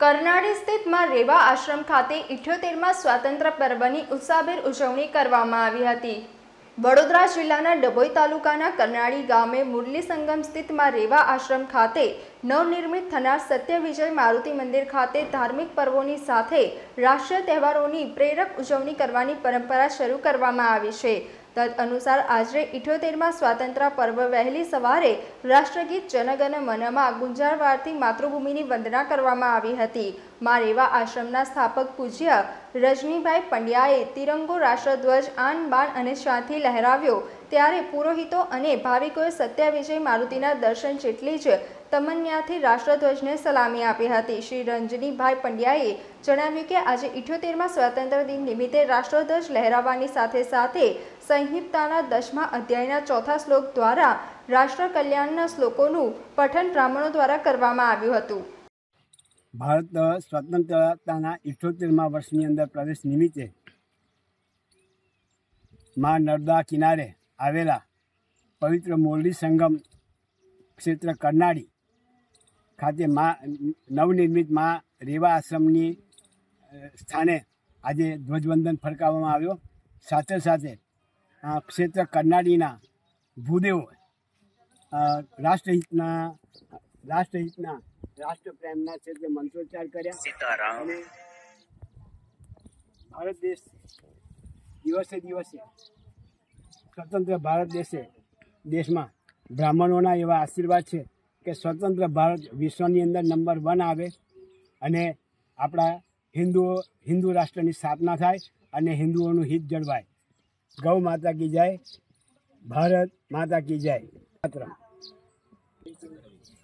કરનાળી સ્થિત માં રેવા આશ્રમ ખાતે 78માં સ્વાતંત્ર્ય પર્વની ઉત્સાહભેર ઉજવણી કરવામાં આવી હતી। વડોદરા જિલ્લાના ડભોઈ તાલુકાના કરનાળી ગામે મુરલી સંગમ સ્થિત માં રેવા આશ્રમ ખાતે નવનિર્મિત થનાર સત્ય વિજય મારુતિ મંદિર ખાતે ધાર્મિક પર્વોની સાથે રાષ્ટ્રીય તહેવારોની પ્રેરક ઉજવણી કરવાની પરંપરા શરૂ કરવામાં આવી છે। તદ અનુસાર આજે 78માં સ્વાતંત્ર્ય પર્વ વહેલી સવારે રાષ્ટ્રગીત જનગણ મનમાં ગુંજારવારથી માતૃભૂમિની વંદના કરવામાં આવી હતી। માં રેવા આશ્રમના સ્થાપક પૂજ્ય રજનીભાઈ પંડ્યાએ તિરંગો રાષ્ટ્રધ્વજ આન બાન અને શાંતિ લહેરાવ્યો ત્યારે પુરોહિતો અને ભાવિકોએ સત્ય વિજય મારુતિના દર્શન જેટલી જ તમન્યાથી રાષ્ટ્રધ્વજને સલામી આપી હતી। શ્રી રજનીભાઈ પંડ્યાએ જણાવ્યું કે આજે 78માં સ્વાતંત્ર્ય દિન નિમિત્તે રાષ્ટ્રધ્વજ લહેરાવવાની સાથે સાથે સંહિતાના 10મા અધ્યાયના 4થા શ્લોક દ્વારા રાષ્ટ્ર કલ્યાણના શ્લોકોનું પઠન બ્રાહ્મણો દ્વારા કરવામાં આવ્યું હતું। ભારત સ્વતંત્રતાના 78મા વર્ષની અંદર પ્રવેશ નિમિત્તે માં નર્મદા કિનારે આવેલા પવિત્ર મુરલી સંગમ ક્ષેત્ર કરનાળી ખાતે નવનિર્મિત માં રેવા આશ્રમની સ્થાને આજે ધ્વજવંદન ફરકાવવામાં આવ્યો। સાથે સાથે ક્ષેત્ર કરનાળીના ભૂદેવો રાષ્ટ્રપ્રેમના ક્ષેત્રે મંત્રોચ્ચાર કર્યા અને ભારત દેશ દિવસે દિવસે સ્વતંત્ર ભારત દેશમાં બ્રાહ્મણોના એવા આશીર્વાદ છે કે સ્વતંત્ર ભારત વિશ્વની અંદર નંબર 1 આવે અને આપણા હિન્દુ રાષ્ટ્રની સ્થાપના થાય અને હિન્દુઓનું હિત જળવાય। ગૌ માતા કી જય, ભારત માતા કી જય।